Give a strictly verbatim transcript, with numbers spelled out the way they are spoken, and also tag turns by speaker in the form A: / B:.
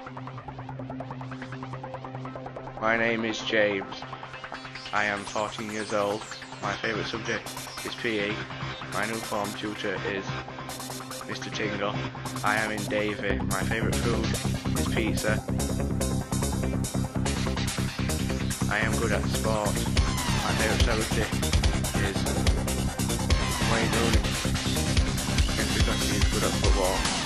A: My name is James. I am fourteen years old. My favourite subject is P E. My new form tutor is Mister Tingle. I am in Davy. My favourite food is pizza. I am good at sport. My favourite celebrity is Wayne Rooney. It's because he's good at football.